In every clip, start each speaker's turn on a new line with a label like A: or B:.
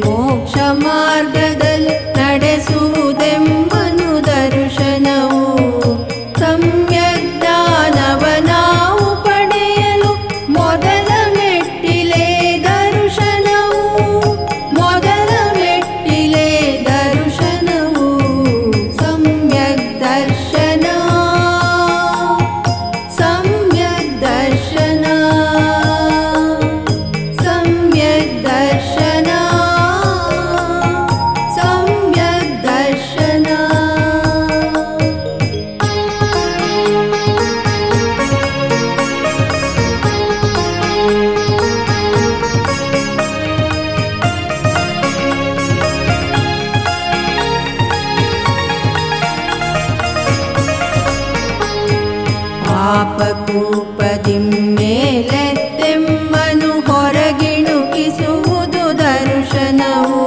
A: ಮೋಕ್ಷ ಮಾರ್ಗದಲ್ಲಿ ನಡೆಸುವುದೆಂಬನು ದರ್ಶನವು. ಸಮ್ಯಕ್ ಜ್ಞಾನವ ನಾವು ಪಡೆಯಲು ಮೊದಲ ಮೆಟ್ಟಿಲೇ ದರ್ಶನವು. ಮೊದಲ ಮೆಟ್ಟಿಲೇ ದರ್ಶನವು. ಸಮ್ಯಕ್ ದರ್ಶನ, ಸಮ್ಯಕ್ ದರ್ಶನ, ಸಮ್ಯಕ್ ದರ್ಶನ, ಸಮ್ಯಕ್ ದರ್ಶನ. ಪಾಪಕೂಪದಿಂ ಮೇಲೆತ್ತೆಮ್ಮನು ಹೊರಗಿಣುಕಿಸುವುದು ದರ್ಶನವು.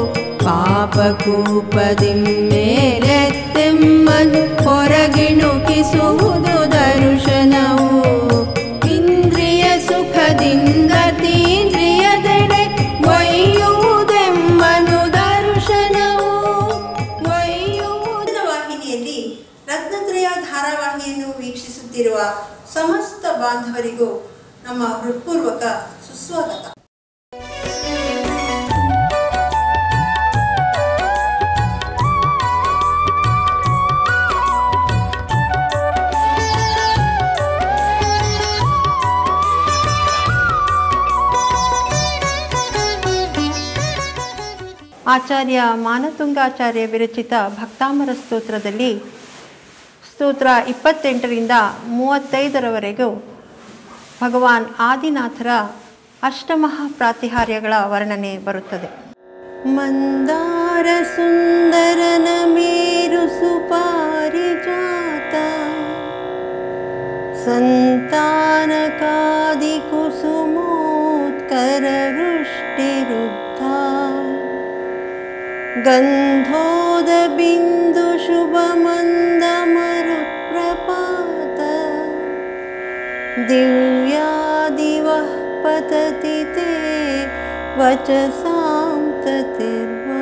A: ಪಾಪಕೂಪದಿಂ ಮೇಲೆತ್ತೆಮ್ಮನು ಹೊರಗಿಣುಕಿಸುವುದು ದರ್ಶನವು. ಇಂದ್ರಿಯ ಸುಖದಿಂದ ತೀಂದ್ರಿಯದೆಡೆ ಒಯ್ಯುವುದೆಮ್ಮನು ದರ್ಶನವು. ಒಯ್ಯುವುದು ವಾಹಿನಿಯಲ್ಲಿ ರತ್ನತ್ರಯ ಧಾರಾವಾಹಿಯನ್ನು ವೀಕ್ಷಿಸುತ್ತಿರುವ ಸಮಸ್ತ ಬಾಂಧವರಿಗೂ ನಮ್ಮ ಹೃತ್ಪೂರ್ವಕ ಸುಸ್ವಾಗತ.
B: ಆಚಾರ್ಯ ಮಾನತುಂಗಾಚಾರ್ಯ ವಿರಚಿತ ಭಕ್ತಾಮರ ಸ್ತೋತ್ರದಲ್ಲಿ ಸ್ತೋತ್ರ 28ರಿಂದ 35ರವರೆಗೂ ಭಗವಾನ್ ಆದಿನಾಥರ ಅಷ್ಟಮಹಾಪ್ರಾತಿಹಾರ್ಯಗಳ ವರ್ಣನೆ ಬರುತ್ತದೆ.
A: ಮಂದಾರ ಸುಂದರನ ಮೇರು ಸುಪಾರಿಜಾತ ಸಂತಾನಕಾದಿ ಕುಸುಮೋತ್ಕರ ವೃಷ್ಟಿರುದ್ಧ ಗಂಧೋದ ಬಿಂದು ಶುಭ ಮಂದ ಮರುತ್ಪ್ರಪಾತ ದಿವ್ಯಾದಿವಃ ಪತತಿ ತೇ ವಚಸಾಂ ತತಿರ್ವಾ.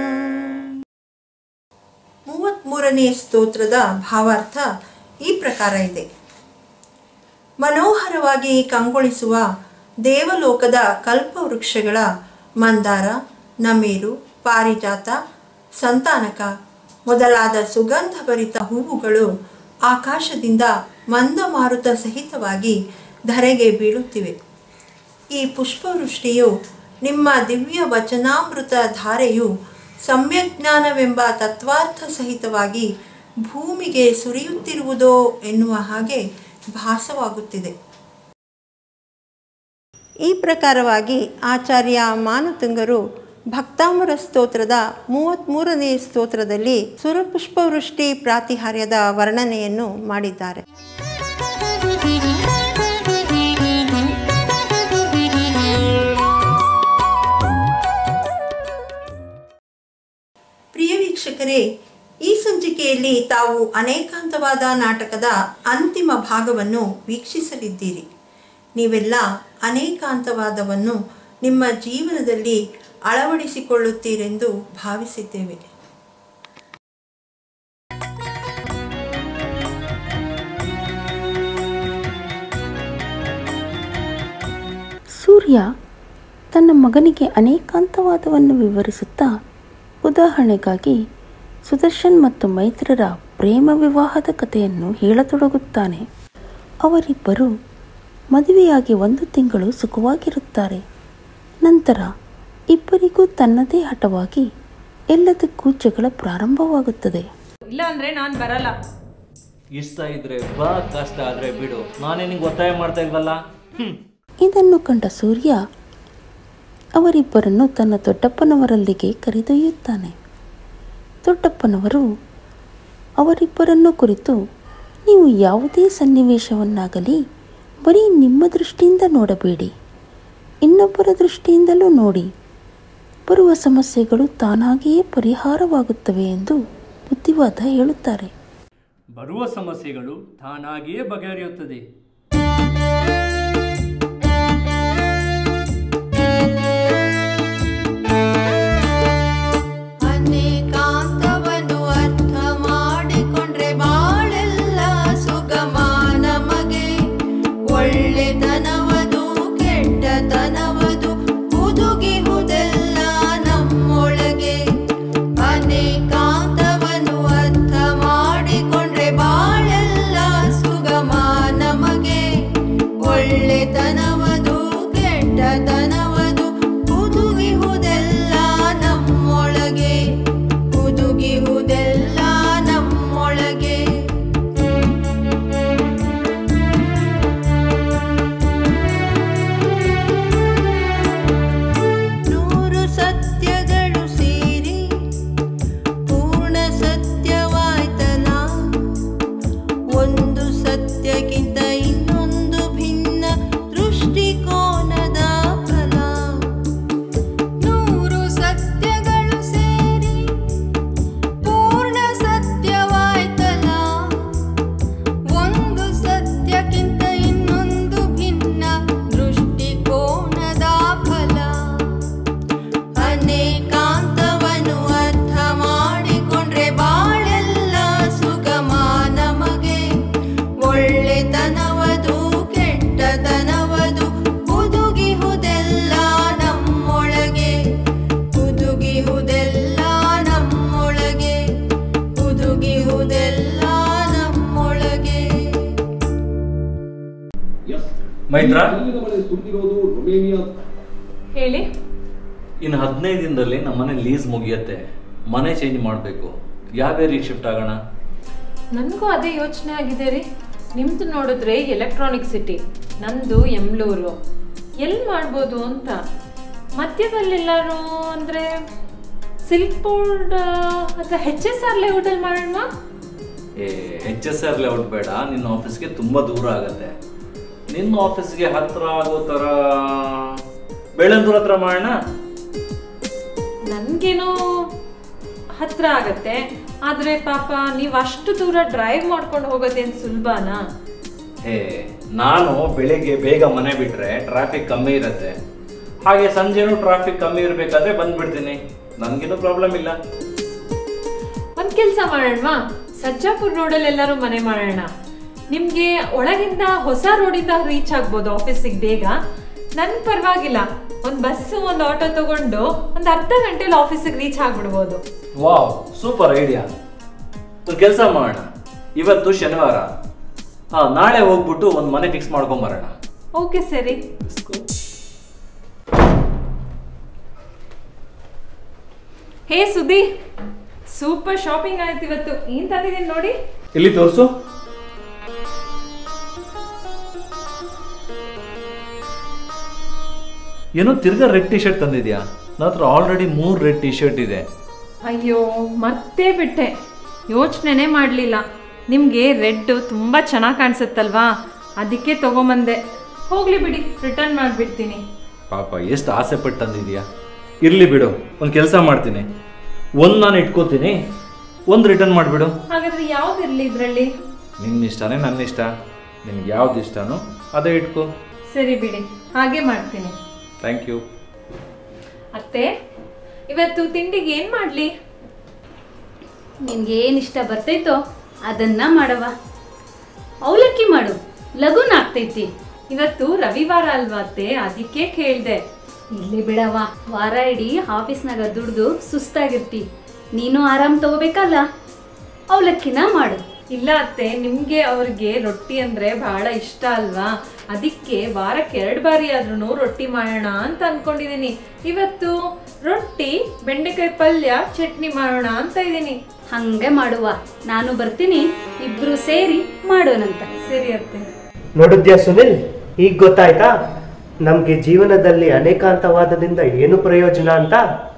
A: 33ನೇ ಸ್ತೋತ್ರದ ಭಾವಾರ್ಥ ಈ ಪ್ರಕಾರ ಇದೆ. ಮನೋಹರವಾಗಿ ಕಂಗೊಳಿಸುವ ದೇವಲೋಕದ ಕಲ್ಪವೃಕ್ಷಗಳ ಮಂದಾರ, ನಮೇರು, ಪಾರಿಜಾತ, ಸಂತಾನಕ ಮೊದಲಾದ ಸುಗಂಧಭರಿತ ಹೂವುಗಳು ಆಕಾಶದಿಂದ ಮಂದಮಾರುತ ಸಹಿತವಾಗಿ ಧರೆಗೆ ಬೀಳುತ್ತಿವೆ. ಈ ಪುಷ್ಪವೃಷ್ಟಿಯು ನಿಮ್ಮ ದಿವ್ಯ ವಚನಾಮೃತ ಧಾರೆಯು ಸಮ್ಯಜ್ಞಾನವೆಂಬ ತತ್ವಾರ್ಥ ಸಹಿತವಾಗಿ ಭೂಮಿಗೆ ಸುರಿಯುತ್ತಿರುವುದೋ ಎನ್ನುವ ಹಾಗೆ ಭಾಸವಾಗುತ್ತಿದೆ.
B: ಈ ಪ್ರಕಾರವಾಗಿ ಆಚಾರ್ಯ ಮಾನತುಂಗರು ಭಕ್ತಾಮರ ಸ್ತೋತ್ರದ 33ನೇ ಸ್ತೋತ್ರದಲ್ಲಿ ಸುರಪುಷ್ಪವೃಷ್ಟಿ ಪ್ರಾತಿಹಾರ್ಯದ ವರ್ಣನೆಯನ್ನು ಮಾಡಿದ್ದಾರೆ.
A: ಪ್ರಿಯ ವೀಕ್ಷಕರೇ, ಈ ಸಂಚಿಕೆಯಲ್ಲಿ ತಾವು ಅನೇಕಾಂತವಾದ ನಾಟಕದ ಅಂತಿಮ ಭಾಗವನ್ನು ವೀಕ್ಷಿಸಲಿದ್ದೀರಿ. ನೀವೆಲ್ಲ ಅನೇಕಾಂತವಾದವನ್ನು ನಿಮ್ಮ ಜೀವನದಲ್ಲಿ ಅಳವಡಿಸಿಕೊಳ್ಳುತ್ತೀರೆಂದು ಭಾವಿಸಿದ್ದೇವೆ.
C: ಸೂರ್ಯ ತನ್ನ ಮಗನಿಗೆ ಅನೇಕಾಂತವಾದವನ್ನು ವಿವರಿಸುತ್ತಾ, ಉದಾಹರಣೆಗಾಗಿ ಸುದರ್ಶನ್ ಮತ್ತು ಮೈತ್ರರ ಪ್ರೇಮ ವಿವಾಹದ ಕಥೆಯನ್ನು ಹೇಳತೊಡಗುತ್ತಾನೆ. ಅವರಿಬ್ಬರು ಮದುವೆಯಾಗಿ 1 ತಿಂಗಳು ಸುಖವಾಗಿರುತ್ತಾರೆ. ನಂತರ ಇಬ್ಬರಿಗೂ ತನ್ನದೇ ಹಠವಾಗಿ ಎಲ್ಲದಕ್ಕೂ ಜಗಳ ಪ್ರಾರಂಭವಾಗುತ್ತದೆ.
D: ಇಲ್ಲ ಅಂದ್ರೆ ನಾನು ಬರಲ್ಲ.
E: ಇಷ್ಟ ಇದ್ರೆ ಬಾ, ಕಷ್ಟ ಆದ್ರೆ ಬಿಡು, ನಾನೇ ನಿಂಗೆ ಒತ್ತಾಯ ಮಾಡ್ತಾ ಇಲ್ವಲ್ಲ.
C: ಇದನ್ನು ಕಂಡ ಸೂರ್ಯ ಅವರಿಬ್ಬರನ್ನು ತನ್ನ ದೊಡ್ಡಪ್ಪನವರಲ್ಲಿಗೆ ಕರೆದೊಯ್ಯುತ್ತಾನೆ. ದೊಡ್ಡಪ್ಪನವರು ಅವರಿಬ್ಬರನ್ನು ಕುರಿತು, ನೀವು ಯಾವುದೇ ಸನ್ನಿವೇಶವನ್ನಾಗಲಿ ಬರೀ ನಿಮ್ಮ ದೃಷ್ಟಿಯಿಂದ ನೋಡಬೇಡಿ, ಇನ್ನೊಬ್ಬರ ದೃಷ್ಟಿಯಿಂದಲೂ ನೋಡಿ, ಬರುವ ಸಮಸ್ಯೆಗಳು ತಾನಾಗಿಯೇ ಪರಿಹಾರವಾಗುತ್ತವೆ ಎಂದು ಬುದ್ಧಿವಾದ ಹೇಳುತ್ತಾರೆ.
F: ಬರುವ ಸಮಸ್ಯೆಗಳು ತಾನಾಗಿಯೇ ಬಗೆಹರಿಯುತ್ತದೆ.
B: ಒಂದು ಸತ್ಯಕ್ಕಿಂತ ಇನ್ನೊಂದು ಭಿನ್ನ ದೃಷ್ಟಿಕೋನದ ಫಲ. 100 ಸತ್ಯಗಳು ಸೇರಿ ಪೂರ್ಣ ಸತ್ಯವಾಯ್ತಲ್ಲ. ಒಂದು ಸತ್ಯಕ್ಕಿಂತ ಇನ್ನೊಂದು ಭಿನ್ನ ದೃಷ್ಟಿಕೋನದ ಫಲ. ಅನೇಕಾಂತವನ್ನು ಅರ್ಥ ಮಾಡಿಕೊಂಡ್ರೆ ಬಾಳೆಲ್ಲ ಸುಗಮ ನಮಗೆ. ಒಳ್ಳೆತನವದು ಕೆಟ್ಟತನವದು ಹುದುಗಿಹುದೆಲ್ಲ ನಮ್ಮೊಳಗೆ. ಹುದುಗಿಹುದೆಲ್ಲ ನಮ್ಮೊಳಗೆ. ಹುದುಗಿಹುದೆಲ್ಲ ನಮ್ಮೊಳಗೆ.
E: ಮೈತ್ರ,
D: ಹೇಳಿ.
E: ಇನ್ನು 15 ದಿನದಲ್ಲಿ ನಮ್ಮ ಮನೆ ಲೀಸ್ ಮುಗಿಯತ್ತೆ. ಮನೆ ಚೇಂಜ್ ಮಾಡಬೇಕು. ಯಾವ ಏರಿಯಾಗೆ ಶಿಫ್ಟ್ ಆಗೋಣ?
D: ನನಗೂ ಅದೇ ಯೋಚನೆ ಆಗಿದೆ ರೀ. ನಿಮ್ದು ನೋಡಿದ್ರೆ ಎಲೆಕ್ಟ್ರಾನಿಕ್ ಸಿಟಿ, ನಂದು ಎಮ್ಲೂರು. ಎಲ್ಲಿ ಮಾಡ್ಬೋದು ಅಂತ. ಮಧ್ಯದಲ್ಲೆಲ್ಲರೂ ಅಂದರೆ ಸಿಲ್ಕ್ ಬೋರ್ಡ್ ಅಥವಾ HSR ಲೇಔಟಲ್ಲಿ ಮಾಡೋಣ.
E: HSR ಲೇಔಟ್ ಬೇಡ, ನಿನ್ನ ಆಫೀಸ್ಗೆ ತುಂಬ ದೂರ ಆಗತ್ತೆ. ನಿನ್ನ ಆಫೀಸ್ಗೆ ಹತ್ರ ಆಗೋ ಥರ ಬೆಳ್ಳಂದೂರ ಹತ್ರ ಮಾಡೋಣ.
D: ನನಗೇನೋ ಹತ್ರ ಆಗತ್ತೆ, ಆದರೆ ಪಾಪ ನೀವು ಅಷ್ಟು ದೂರ ಡ್ರೈವ್ ಮಾಡ್ಕೊಂಡು ಹೋಗೋದೇನು ಸುಲಭನಾ?
E: ನಾನು ಬೆಳಿಗ್ಗೆ ಬೇಗ ಮನೆ ಬಿಟ್ಟರೆ ಟ್ರಾಫಿಕ್ ಕಮ್ಮಿ ಇರುತ್ತೆ. ಹಾಗೆ ಸಂಜೆನೂ ಟ್ರಾಫಿಕ್ ಕಮ್ಮಿ ಇರಬೇಕಾದ್ರೆ ಬಂದ್ಬಿಡ್ತೀನಿ. ನನಗೇನು ಪ್ರಾಬ್ಲಮ್ ಇಲ್ಲ.
D: ಒಂದು ಕೆಲಸ ಮಾಡೋಣವಾ, ಸಜ್ಜಾಪುರ್ ರೋಡಲ್ಲಿ ಎಲ್ಲರೂ ಮನೆ ಮಾಡೋಣ. ನಿಮಗೆ ಒಳಗಿಂದ ಹೊಸ ರೋಡಿಂದ ರೀಚ್ ಆಗ್ಬೋದು ಆಫೀಸಿಗೆ ಬೇಗ. ನನ್ಗೆ ಪರವಾಗಿಲ್ಲ, ಒಂದು ಬಸ್ಸು ಒಂದು ಆಟೋ ತಗೊಂಡು ಒಂದು ಅರ್ಧ ಗಂಟೆಲಿ ಆಫೀಸಿಗೆ ರೀಚ್ ಆಗ್ಬಿಡ್ಬೋದು.
E: Wow, super idea. ಒಂದು ಕೆಲಸ ಮಾಡೋಣ, ಇವತ್ತು ಶನಿವಾರ, ನಾಳೆ ಹೋಗ್ಬಿಟ್ಟು ಒಂದು ಮನೆ ಫಿಕ್ಸ್ ಮಾಡ್ಕೊಂಬರೋಣ.
D: ಓಕೆ ಸರಿ. ಹೇ ಸುದ್ದಿ, ಸೂಪರ್ ಶಾಪಿಂಗ್ ಆಯ್ತು ಇವತ್ತು. ಏನ್ ತಂದಿದ್ದೀನಿ ನೋಡಿ.
E: ಇಲ್ಲಿ ತೋರಿಸು. ಏನೋ ತಿರ್ಗಾ ರೆಡ್ ಟಿ ಶರ್ಟ್ ತಂದಿದ್ಯಾ? ನನ್ನ ಹತ್ರ ಆಲ್ರೆಡಿ 3 ರೆಡ್ ಟಿ ಶರ್ಟ್ ಇದೆ.
D: ಅಯ್ಯೋ ಮರ್ತೇ ಬಿಟ್ಟೆ, ಯೋಚನೆನೇ ಮಾಡಲಿಲ್ಲ. ನಿಮಗೆ ರೆಡ್ ತುಂಬ ಚೆನ್ನಾಗಿ ಕಾಣಿಸುತ್ತಲ್ವಾ, ಅದಕ್ಕೆ ತೊಗೊಂಬಂದೆ. ಹೋಗಲಿ ಬಿಡಿ, ರಿಟರ್ನ್ ಮಾಡಿಬಿಡ್ತೀನಿ.
E: ಪಾಪ ಎಷ್ಟು ಆಸೆ ಪಟ್ಟು ತಂದಿದ್ಯಾ. ಇರಲಿ ಬಿಡು, ಒಂದು ಕೆಲಸ ಮಾಡ್ತೀನಿ. ಒಂದು ನಾನು ಇಟ್ಕೋತೀನಿ, ಒಂದು ರಿಟರ್ನ್ ಮಾಡಿಬಿಡು.
D: ಹಾಗಾದ್ರೆ ಯಾವ್ದಿರಲಿ ಇದರಲ್ಲಿ?
E: ನಿನ್ನ ಇಷ್ಟನೇ, ನನ್ನ ಇಷ್ಟ. ನಿನ್ಗೆ ಯಾವ್ದು ಇಷ್ಟನೋ ಅದೇ ಇಟ್ಕೋ.
D: ಸರಿ ಬಿಡಿ, ಹಾಗೆ ಮಾಡ್ತೀನಿ.
E: Thank you.
D: ಅತ್ತೆ, ಇವತ್ತು ತಿಂಡಿಗೆ ಏನು ಮಾಡಲಿ?
G: ನಿನಗೆ ಏನು ಇಷ್ಟ ಬರ್ತೈತೋ ಅದನ್ನ ಮಾಡವ. ಅವಲಕ್ಕಿ ಮಾಡು, ಲಘುನ ಆಗ್ತೈತಿ.
D: ಇವತ್ತು ರವಿವಾರ ಅಲ್ವಾ ಅತ್ತೆ, ಅದಕ್ಕೆ ಕೇಳಿದೆ.
G: ಇಲ್ಲಿ ಬಿಡವ, ವಾರ ಇಡೀ ಆಫೀಸ್ನಾಗ ದುಡ್ದು ಸುಸ್ತಾಗಿರ್ತಿ. ನೀನು ಆರಾಮ್ ತಗೋಬೇಕಲ್ಲ, ಅವಲಕ್ಕಿನ ಮಾಡು.
D: ಇಲ್ಲ ಅತ್ತೆ, ನಿಮಗೆ ಅವ್ರಿಗೆ ರೊಟ್ಟಿ ಅಂದರೆ ಬಹಳ ಇಷ್ಟ ಅಲ್ವಾ, ಅದಕ್ಕೆ ವಾರಕ್ಕೆ 2 ಬಾರಿ ಆದ್ರೂ ರೊಟ್ಟಿ ಮಾಡೋಣ ಅಂತ ಅಂದ್ಕೊಂಡಿದ್ದೀನಿ. ಇವತ್ತು ರೊಟ್ಟಿ, ಬೆಂಡೆಕಾಯಿ ಪಲ್ಯ, ಚಟ್ನಿ ಮಾಡೋಣ ಅಂತ ಇದ್ದೀನಿ.
G: ಹಂಗೆ ಮಾಡುವ, ನಾನು ಬರ್ತೀನಿ, ಇಬ್ರು ಸೇರಿ ಮಾಡೋಣಂತ.
D: ಸರಿ ಅತ್ತೆ.
H: ನೋಡಿದ್ಯಾ ಸುನಿಲ್, ಈಗ ಗೊತ್ತಾಯ್ತಾ ನಮ್ಗೆ ಜೀವನದಲ್ಲಿ ಅನೇಕಾಂತವಾದದಿಂದ ಏನು ಪ್ರಯೋಜನ ಅಂತ?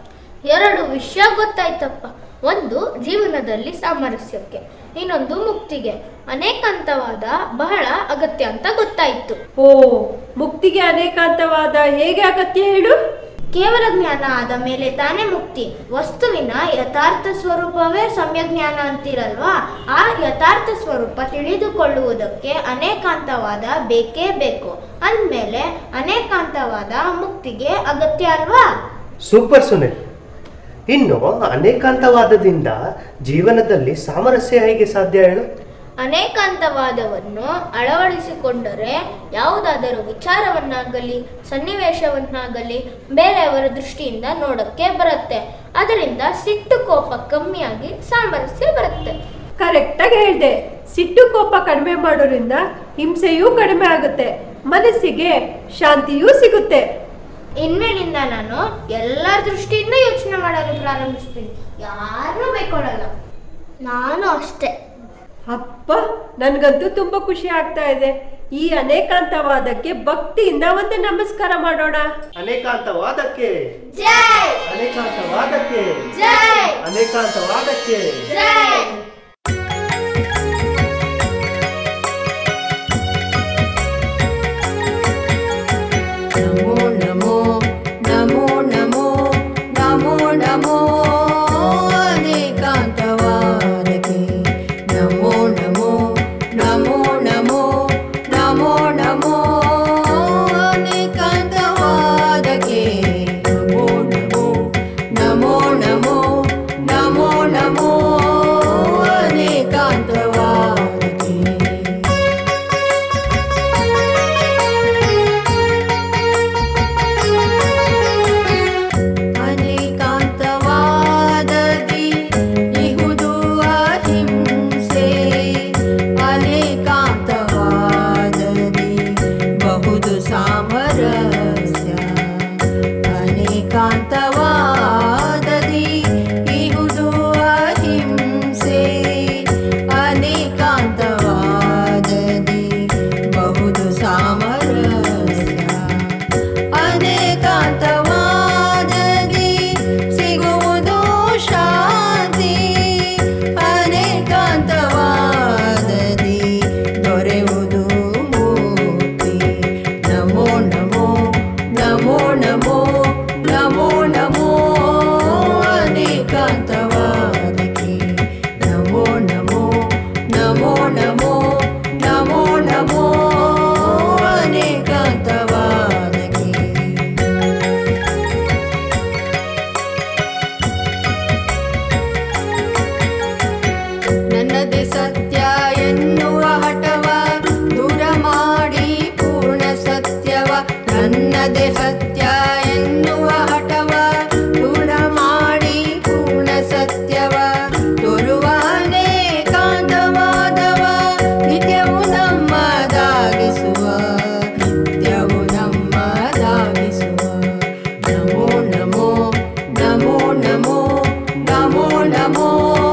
I: 2 ವಿಷಯ ಗೊತ್ತಾಯ್ತಪ್ಪ. ಒಂದು ಜೀವನದಲ್ಲಿ ಸಾಮರಸ್ಯಕ್ಕೆ, ಇನ್ನೊಂದು ಮುಕ್ತಿಗೆ. ಅನೇಕಾಂತವಾದ ಬಹಳ ಅಗತ್ಯ ಅಂತ ಗೊತ್ತಾಯ್ತು.
J: ಓ, ಮುಕ್ತಿಗೆ ಅನೇಕಾಂತವಾದ ಹೇಗೆ ಅಗತ್ಯ ಹೇಳು?
I: ಕೇವಲ ಜ್ಞಾನ ಆದ ಮೇಲೆ ತಾನೇ ಮುಕ್ತಿ. ವಸ್ತುವಿನ ಯಥಾರ್ಥ ಸ್ವರೂಪವೇ ಸಮ್ಯಜ್ಞಾನ ಅಂತಿರಲ್ವಾ, ಆ ಯಥಾರ್ಥ ಸ್ವರೂಪ ತಿಳಿದುಕೊಳ್ಳುವುದಕ್ಕೆ ಅನೇಕಾಂತವಾದ ಬೇಕೇ ಬೇಕು. ಅಂದಮೇಲೆ ಅನೇಕಾಂತವಾದ ಮುಕ್ತಿಗೆ ಅಗತ್ಯ ಅಲ್ವಾ?
H: ಸೂಪರ್ ಸುನಿಲ್. ಇನ್ನು ಅನೇಕಾಂತವಾದದಿಂದ ಜೀವನದಲ್ಲಿ ಸಾಮರಸ್ಯ ಹೇಗೆ ಸಾಧ್ಯ ಹೇಳು?
I: ಅನೇಕಾಂತವಾದವನ್ನು ಅಳವಡಿಸಿಕೊಂಡರೆ ಯಾವುದಾದರೂ ವಿಚಾರವನ್ನಾಗಲಿ ಸನ್ನಿವೇಶವನ್ನಾಗಲಿ ಬೇರೆಯವರ ದೃಷ್ಟಿಯಿಂದ ನೋಡಕ್ಕೆ ಬರುತ್ತೆ. ಅದರಿಂದ ಸಿಟ್ಟು ಕೋಪ ಕಮ್ಮಿಯಾಗಿ ಸಾಮರಸ್ಯ ಬರುತ್ತೆ.
J: ಕರೆಕ್ಟಾಗಿ ಹೇಳಿದೆ. ಸಿಟ್ಟು ಕೋಪ ಕಡಿಮೆ ಮಾಡೋದ್ರಿಂದ ಹಿಂಸೆಯೂ ಕಡಿಮೆ ಆಗುತ್ತೆ, ಮನಸ್ಸಿಗೆ ಶಾಂತಿಯೂ ಸಿಗುತ್ತೆ.
I: ಇನ್ಮೇಲಿಂದ ನಾನು ಎಲ್ಲರ ದೃಷ್ಟಿಯಿಂದ ಯೋಚನೆ ಮಾಡಲು ಪ್ರಾರಂಭಿಸ್ತೀನಿ, ಯಾರನ್ನೂ ಬೈಕೊಳ್ಳಲ್ಲ. ನಾನು ಅಷ್ಟೇ.
J: ಅಪ್ಪ, ನನಗಂತೂ ತುಂಬಾ ಖುಷಿ ಆಗ್ತಾ ಇದೆ. ಈ ಅನೇಕಾಂತವಾದಕ್ಕೆ ಭಕ್ತಿಯಿಂದ ಒಂದು ನಮಸ್ಕಾರ ಮಾಡೋಣ.
H: ಅನೇಕಾಂತವಾದಕ್ಕೆ
I: ಜೈ!
H: ಅನೇಕಾಂತವಾದಕ್ಕೆ
I: ಜೈ!
H: ಅನೇಕಾಂತವಾದಕ್ಕೆ
I: ಜೈ!
B: ನಮೋ ನಮೋ ನಮೋ ಅನೇಕಾಂತವಾದಕ್ಕೆ ನಮೋ ನಮೋ ನಮೋ ನಮೋ ಅನೇಕಾಂತವಾದಕ್ಕೆ ಅನೇಕಾಂತವಾದದಿ ಇಹುದು ಅಹಿಂಸೆ ಅನೇಕಾಂತವಾದದಿ ಬಹುದು ಸಾಮರಸ್ಯ ಅನೇಕಾಂತವಾದದಿ ಇಹುದು ಅಹಿಂಸೆ ಅನೇಕಾಂತವಾದದಿ ಬಹುದು ಸಾಮರಸ್ಯ ಅನೇಕಾಂತವಾದದಿ ಸಿಗುವುದು ಶಾಂತಿ ಅನೇಕಾಂತವಾದದಿ ದೊರೆಯುವುದು ಮುಕ್ತಿ ನಮೋ ನಮೋ ನಮೋ ನಮೋ ನಮೋ ನಮೋ ಅನೇಕಾಂತವಾದಕ್ಕೆ ನಮೋ ನಮೋ ನಮೋ ನಮೋ ನಮೋ ನಮೋ ಅನೇಕಾಂತವಾದಕ್ಕೆ ನನ್ನದೇ ಸತ್ಯ ಎನ್ನುವ ಹಠವ ದೂರ ಮಾಡಿ ಪೂರ್ಣ ಸತ್ಯವ ನನ್ನದೇ ಸತ್ಯ ಎನ್ನುವ ಹಠವ ದೂರ ಮಾಡಿ ಪೂರ್ಣ ಸತ್ಯವ ತೋರುವ ಅನೇಕಾಂತವಾದವ ನಿತ್ಯವು ನಮ್ಮದಾಗಿಸುವ ನಿತ್ಯವು ನಮ್ಮದಾಗಿಸುವ ನಮೋ ನಮೋ ನಮೋ ನಮೋ ನಮೋ ನಮೋ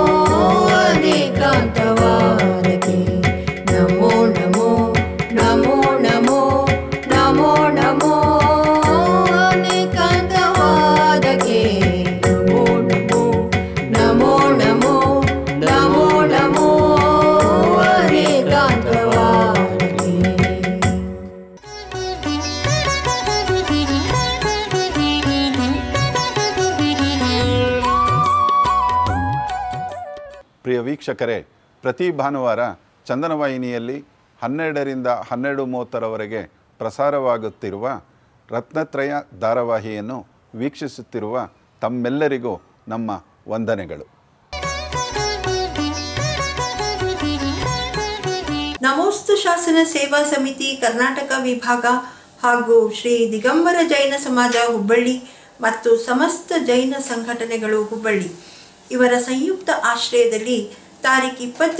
B: ಅನೇಕಾಂತವಾದಕ್ಕೆ ನಮೋ ನಮೋ ನಮೋ ನಮೋ ನಮೋ ನಮೋ ಅನೇಕಾಂತವಾದಕ್ಕೆ ನಮೋ ನಮೋ ನಮೋ ನಮೋ ನಮೋ ನಮೋ ಅನೇಕಾಂತವಾದಕ್ಕೆ
K: ಪ್ರಿಯ ವೀಕ್ಷಕರೇ, ಪ್ರತಿ ಭಾನುವಾರ ಚಂದನವಾಹಿನಿಯಲ್ಲಿ 12ರಿಂದ 12:30ರವರೆಗೆ ಪ್ರಸಾರವಾಗುತ್ತಿರುವ ರತ್ನತ್ರಯ ಧಾರಾವಾಹಿಯನ್ನು ವೀಕ್ಷಿಸುತ್ತಿರುವ ತಮ್ಮೆಲ್ಲರಿಗೂ ನಮ್ಮ ವಂದನೆಗಳು.
A: ನಮೋಸ್ತು ಶಾಸನ ಸೇವಾ ಸಮಿತಿ ಕರ್ನಾಟಕ ವಿಭಾಗ ಹಾಗೂ ಶ್ರೀ ದಿಗಂಬರ ಜೈನ ಸಮಾಜ ಹುಬ್ಬಳ್ಳಿ ಮತ್ತು ಸಮಸ್ತ ಜೈನ ಸಂಘಟನೆಗಳು ಹುಬ್ಬಳ್ಳಿ ಇವರ ಸಂಯುಕ್ತ ಆಶ್ರಯದಲ್ಲಿ ತಾರೀಖು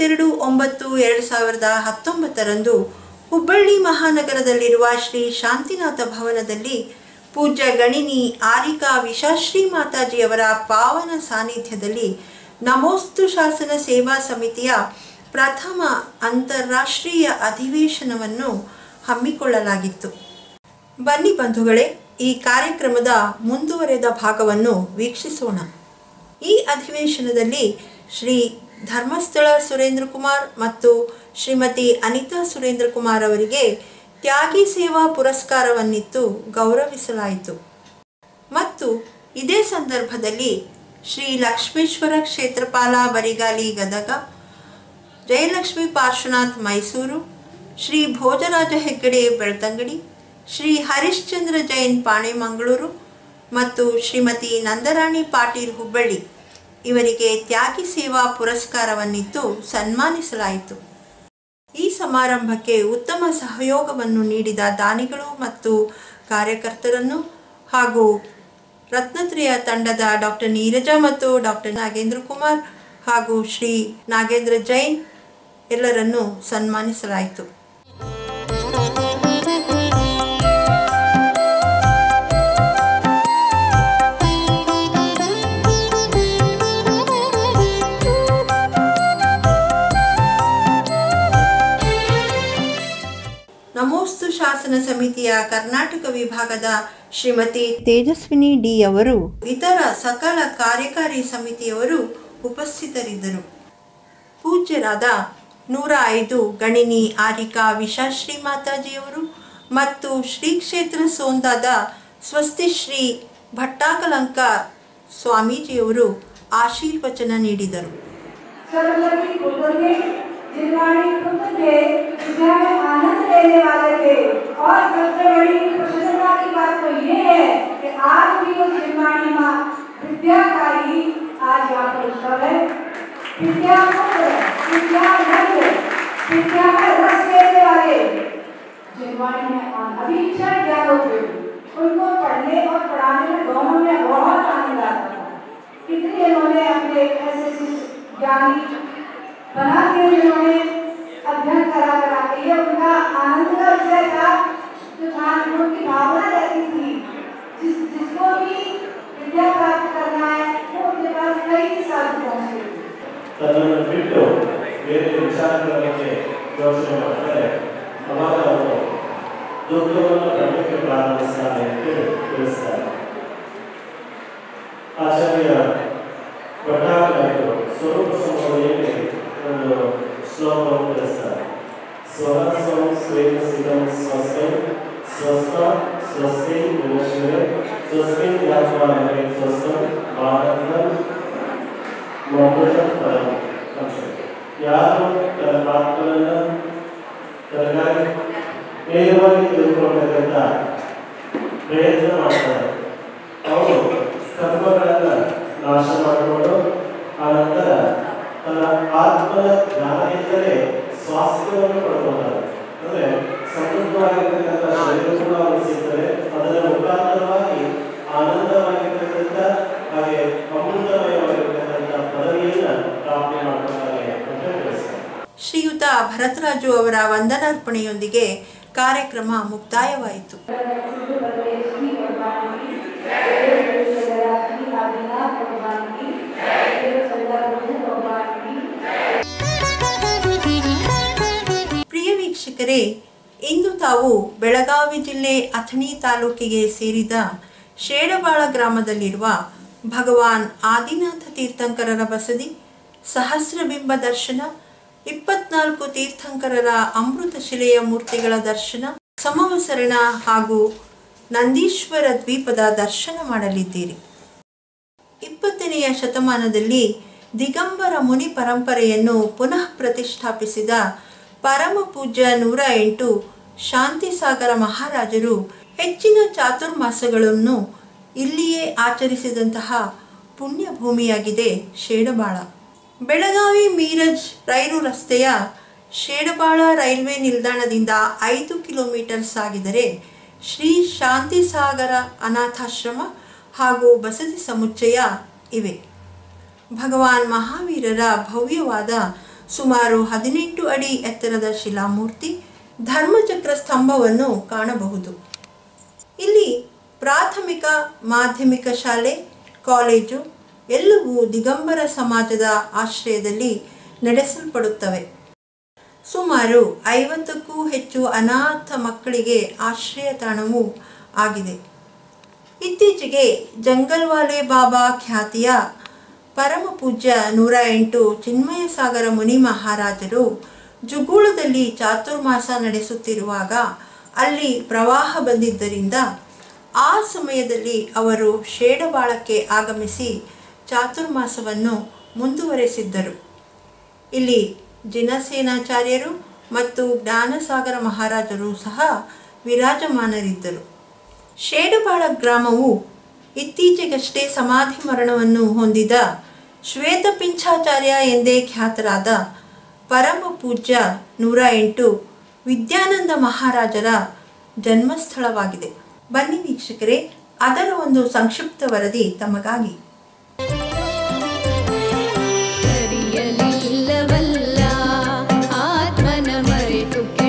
A: 22/9/2019 ಹುಬ್ಬಳ್ಳಿ ಮಹಾನಗರದಲ್ಲಿರುವ ಶ್ರೀ ಶಾಂತಿನಾಥ ಭವನದಲ್ಲಿ ಪೂಜ್ಯ ಗಣಿನಿ ಆರಿಕಾ ವಿಶಾಶ್ರೀ ಮಾತಾಜಿಯವರ ಪಾವನ ಸಾನ್ನಿಧ್ಯದಲ್ಲಿ ನಮೋಸ್ತು ಶಾಸನ ಸೇವಾ ಸಮಿತಿಯ ಪ್ರಥಮ ಅಂತಾರಾಷ್ಟ್ರೀಯ ಅಧಿವೇಶನವನ್ನು ಹಮ್ಮಿಕೊಳ್ಳಲಾಗಿತ್ತು. ಬನ್ನಿ ಬಂಧುಗಳೇ, ಈ ಕಾರ್ಯಕ್ರಮದ ಮುಂದುವರೆದ ಭಾಗವನ್ನು ವೀಕ್ಷಿಸೋಣ. ಈ ಅಧಿವೇಶನದಲ್ಲಿ ಶ್ರೀ ಧರ್ಮಸ್ಥಳ ಸುರೇಂದ್ರ ಕುಮಾರ್ ಮತ್ತು ಶ್ರೀಮತಿ ಅನಿತಾ ಸುರೇಂದ್ರ ಕುಮಾರ್ ಅವರಿಗೆ ತ್ಯಾಗಿ ಸೇವಾ ಪುರಸ್ಕಾರವನ್ನಿತ್ತು ಗೌರವಿಸಲಾಯಿತು. ಮತ್ತು ಇದೇ ಸಂದರ್ಭದಲ್ಲಿ ಶ್ರೀ ಲಕ್ಷ್ಮೇಶ್ವರ ಕ್ಷೇತ್ರಪಾಲ ಬರಿಗಾಲಿ ಗದಗ, ಜಯಲಕ್ಷ್ಮಿ ಪಾರ್ಶ್ವನಾಥ್ ಮೈಸೂರು, ಶ್ರೀ ಭೋಜರಾಜ ಹೆಗ್ಗಡೆ ಬೆಳ್ತಂಗಡಿ, ಶ್ರೀ ಹರಿಶ್ಚಂದ್ರ ಜೈನ್ ಪಾಣೆ ಮಂಗಳೂರು ಮತ್ತು ಶ್ರೀಮತಿ ನಂದರಾಣಿ ಪಾಟೀಲ್ ಹುಬ್ಬಳ್ಳಿ ಇವರಿಗೆ ತ್ಯಾಗಿ ಸೇವಾ ಪುರಸ್ಕಾರವನ್ನಿತ್ತು ಸನ್ಮಾನಿಸಲಾಯಿತು. ಈ ಸಮಾರಂಭಕ್ಕೆ ಉತ್ತಮ ಸಹಯೋಗವನ್ನು ನೀಡಿದ ದಾನಿಗಳು ಮತ್ತು ಕಾರ್ಯಕರ್ತರನ್ನು ಹಾಗೂ ರತ್ನತ್ರಯ ತಂಡದ ಡಾಕ್ಟರ್ ನೀರಜಾ ಮತ್ತು ಡಾಕ್ಟರ್ ನಾಗೇಂದ್ರ ಕುಮಾರ್ ಹಾಗೂ ಶ್ರೀ ನಾಗೇಂದ್ರ ಜೈನ್ ಎಲ್ಲರನ್ನೂ ಸನ್ಮಾನಿಸಲಾಯಿತು. ನಮೋಸ್ತು ಶಾಸನ ಸಮಿತಿಯ ಕರ್ನಾಟಕ ವಿಭಾಗದ ಶ್ರೀಮತಿ ತೇಜಸ್ವಿನಿ ಡಿ ಅವರು, ಇತರ ಸಕಲ ಕಾರ್ಯಕಾರಿ ಸಮಿತಿಯವರು ಉಪಸ್ಥಿತರಿದ್ದರು. ಪೂಜ್ಯರಾದ 105 ಗಣಿನಿ ಆರಿಕಾ ವಿಶಾಶ್ರೀ ಮಾತಾಜಿಯವರು ಮತ್ತು ಶ್ರೀ ಕ್ಷೇತ್ರ ಸೋಂದಾದ ಸ್ವಸ್ತಿ ಶ್ರೀ ಭಟ್ಟಾಕಲಂಕ ಸ್ವಾಮೀಜಿಯವರು ಆಶೀರ್ವಚನ ನೀಡಿದರು.
L: जिनवाणी खुद थे, विद्या में आनंद लेने वाले थे। और सबसे बड़ी प्रसन्नता की बात तो ये है कि आज भी वो जिनवाणी माँ विद्या का ही आज यहाँ पर उत्सव है। विद्या विद्या विद्या का रस लेने वाले जिनवाणी में अभी क्षण ज्ञान होते, उनको पढ़ने और पढ़ाने में दोनों में बहुत आनंद आता था। कितने इन्होंने अपने ऐसे ज्ञानी बना के उन्होंने अध्ययन करा के ये उनका आनंद का विषय था। जो छात्रों की भावना रहती थी, जिसको भी विद्या प्राप्त करना है वो उनके पास कई साल पहुंचे।
M: तदनंतर बिಟ್ಟು ಬೇರೆ ವಿಚಾರಗಳ ಬಗ್ಗೆ ಯೋಚನೆ ಮಾಡ್ತಾರೆ. ಅವಾಗ ಅವರು ದುರ್ಗವನ್ನು ಪಡೆಯಕ್ಕೆ ಪ್ರಾರಂಭಿಸ್ತಾರೆ ಅಂತ ತಿಳಿಸ್ತಾರೆ. ಆಚಾರ್ಯ ಭಟ್ಟಾರಕರು ಸ್ವರೂಪ ಸಂಬೋಧನೆಯಲ್ಲಿ ಒಂದು ಶ್ಲೋಕವನ್ನು ತಿಳಿಸ್ತಾರೆ. ಸ್ವರಸ್ವಂ ಸ್ವೇನ ಸಿಗಂ ಸ್ವಸ್ವಂ ಸ್ವಸ್ವ ಸ್ವಸ್ತಿ ವಿನಶ್ವರೆ ಸ್ವಸ್ಮಿನ್ ಯಾತ್ವಾನರೆ ಸ್ವಸ್ವಂ ಭಾರತಂ ಮೌಢ್ಯಂ ಪರಂ. ಯಾರು ತನ್ನ ಮಾತುಗಳನ್ನು ತನಗಾಗಿ ನೇರವಾಗಿ ತಿಳಿದುಕೊಳ್ಳಬೇಕಂತ ಪ್ರಯತ್ನ ಮಾಡ್ತಾರೆ, ಅವರು ಕರ್ಮಗಳನ್ನು ನಾಶ ಮಾಡಿಕೊಂಡು ಆನಂತರ ತನ್ನ ಆತ್ಮದ ಜ್ಞಾನದಿಂದಲೇ ಸ್ವಾಸ್ಥ್ಯವನ್ನು ಪಡ್ಕೊಳ್ತಾರೆ. ಅಂದರೆ ಸಮೃದ್ಧವಾಗಿರ್ತಕ್ಕಂಥ ಶರೀರ ಕೂಡ ಅವರು ಸಿಗ್ತದೆ, ಅದರ ಮುಖಾಂತರವಾಗಿ ಆನಂದವಾಗಿರ್ತಕ್ಕಂಥ ಹಾಗೆ ಅಮೃತಮಯವಾಗಿರ್ತಕ್ಕಂಥ ಪದವಿಯನ್ನು ಪ್ರಾಪ್ತಿ ಮಾಡ್ಕೊಳ್ತಾರೆ ಅಂತ ತಿಳಿಸ್ತಾರೆ.
A: ಶ್ರೀಯುತ ಭರತರಾಜು ಅವರ ವಂದನಾರ್ಪಣೆಯೊಂದಿಗೆ ಕಾರ್ಯಕ್ರಮ ಮುಕ್ತಾಯವಾಯಿತು. ಪ್ರಿಯ ವೀಕ್ಷಕರೇ, ಇಂದು ತಾವು ಬೆಳಗಾವಿ ಜಿಲ್ಲೆ ಅಥಣಿ ತಾಲೂಕಿಗೆ ಸೇರಿದ ಶೇಡಬಾಳ ಗ್ರಾಮದಲ್ಲಿರುವ ಭಗವಾನ್ ಆದಿನಾಥ ತೀರ್ಥಂಕರರ ಬಸದಿ, ಸಹಸ್ರಬಿಂಬ ದರ್ಶನ, 24 ತೀರ್ಥಂಕರರ ಅಮೃತ ಶಿಲೆಯ ಮೂರ್ತಿಗಳ ದರ್ಶನ, ಸಮವಸರಣ ಹಾಗೂ ನಂದೀಶ್ವರ ದ್ವೀಪದ ದರ್ಶನ ಮಾಡಲಿದ್ದೀರಿ. 20ನೆಯ ಶತಮಾನದಲ್ಲಿ ದಿಗಂಬರ ಮುನಿ ಪರಂಪರೆಯನ್ನು ಪುನಃ ಪ್ರತಿಷ್ಠಾಪಿಸಿದ ಪರಮ ಪೂಜ್ಯ 108 ಶಾಂತಿಸಾಗರ ಮಹಾರಾಜರು ಹೆಚ್ಚಿನ ಚಾತುರ್ಮಾಸಗಳನ್ನು ಇಲ್ಲಿಯೇ ಆಚರಿಸಿದಂತಹ ಪುಣ್ಯ ಭೂಮಿಯಾಗಿದೆ ಶೇಡಬಾಳ. ಬೆಳಗಾವಿ ಮೀರಜ್ ರೈಲು ರಸ್ತೆಯ ಶೇಡಬಾಳ ರೈಲ್ವೆ ನಿಲ್ದಾಣದಿಂದ 5 ಕಿಲೋಮೀಟರ್ ಸಾಗಿದರೆ ಶ್ರೀ ಶಾಂತಿಸಾಗರ ಅನಾಥಾಶ್ರಮ ಹಾಗೂ ಬಸದಿ ಸಮುಚ್ಚಯ ಇವೆ. ಭಗವಾನ್ ಮಹಾವೀರರ ಭವ್ಯವಾದ ಸುಮಾರು 18 ಅಡಿ ಎತ್ತರದ ಶಿಲಾಮೂರ್ತಿ, ಧರ್ಮಚಕ್ರ ಸ್ತಂಭವನ್ನು ಕಾಣಬಹುದು. ಇಲ್ಲಿ ಪ್ರಾಥಮಿಕ ಮಾಧ್ಯಮಿಕ ಶಾಲೆ, ಕಾಲೇಜು ಎಲ್ಲವೂ ದಿಗಂಬರ ಸಮಾಜದ ಆಶ್ರಯದಲ್ಲಿ ನಡೆಸಲ್ಪಡುತ್ತವೆ. ಸುಮಾರು 50ಕ್ಕೂ ಹೆಚ್ಚು ಅನಾಥ ಮಕ್ಕಳಿಗೆ ಆಶ್ರಯ ತಾಣವೂ ಆಗಿದೆ. ಇತ್ತೀಚೆಗೆ ಜಂಗಲ್ವಾಲೆ ಬಾಬಾ ಖ್ಯಾತಿಯ ಪರಮ ಪೂಜ್ಯ 108 ಚಿನ್ಮಯ ಸಾಗರ ಮುನಿ ಮಹಾರಾಜರು ಜುಗೂಳದಲ್ಲಿ ಚಾತುರ್ಮಾಸ ನಡೆಸುತ್ತಿರುವಾಗ ಅಲ್ಲಿ ಪ್ರವಾಹ ಬಂದಿದ್ದರಿಂದ ಆ ಸಮಯದಲ್ಲಿ ಅವರು ಶೇಡಬಾಳಕ್ಕೆ ಆಗಮಿಸಿ ಚಾತುರ್ಮಾಸವನ್ನು ಮುಂದುವರೆಸಿದ್ದರು. ಇಲ್ಲಿ ಜಿನಸೇನಾಚಾರ್ಯರು ಮತ್ತು ಜ್ಞಾನಸಾಗರ ಮಹಾರಾಜರು ಸಹ ವಿರಾಜಮಾನರಿದ್ದರು. ಶೇಡಬಾಳ ಗ್ರಾಮವು ಇತ್ತೀಚೆಗಷ್ಟೇ ಸಮಾಧಿ ಮರಣವನ್ನು ಹೊಂದಿದ ಶ್ವೇತಪಿಂಚಾಚಾರ್ಯ ಎಂದೇ ಖ್ಯಾತರಾದ ಪರಮ ಪೂಜ್ಯ 108 ವಿದ್ಯಾನಂದ ಮಹಾರಾಜರ ಜನ್ಮಸ್ಥಳವಾಗಿದೆ. ಬನ್ನಿ ವೀಕ್ಷಕರೇ, ಅದರ ಒಂದು ಸಂಕ್ಷಿಪ್ತ ವರದಿ ತಮಗಾಗಿ.
B: ಆತ್ಮನ ಮರೆತು